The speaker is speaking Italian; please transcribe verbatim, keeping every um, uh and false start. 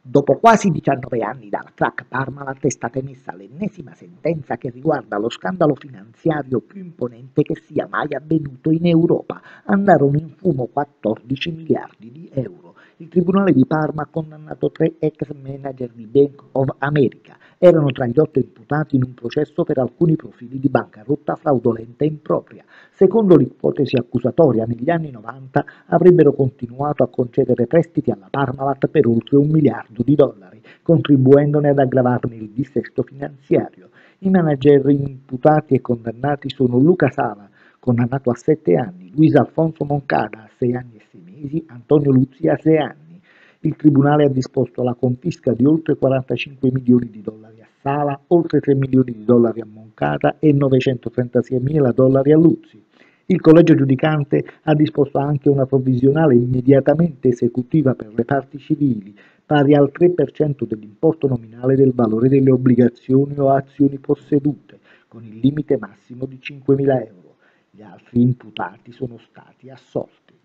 Dopo quasi diciannove anni dalla crack Parmalat è stata emessa l'ennesima sentenza che riguarda lo scandalo finanziario più imponente che sia mai avvenuto in Europa. Andarono in fumo quattordici miliardi di euro. Il Tribunale di Parma ha condannato tre ex manager di Bank of America. Erano tra gli otto imputati in un processo per alcuni profili di bancarotta fraudolenta e impropria. Secondo l'ipotesi accusatoria, negli anni novanta avrebbero continuato a concedere prestiti alla Parmalat per oltre un miliardo di dollari, contribuendone ad aggravarne il dissesto finanziario. I manager imputati e condannati sono Luca Sala, condannato a sette anni, Luis Alfonso Moncada a sei anni e sei mesi, Antonio Luzzi a sei anni. Il Tribunale ha disposto la confisca di oltre quarantacinque milioni di dollari a Sala, oltre tre milioni di dollari a Moncada e novecentotrentasei mila dollari a Luzzi. Il collegio giudicante ha disposto anche una provvisionale immediatamente esecutiva per le parti civili, pari al tre per cento dell'importo nominale del valore delle obbligazioni o azioni possedute, con il limite massimo di cinquemila euro. Gli altri imputati sono stati assolti.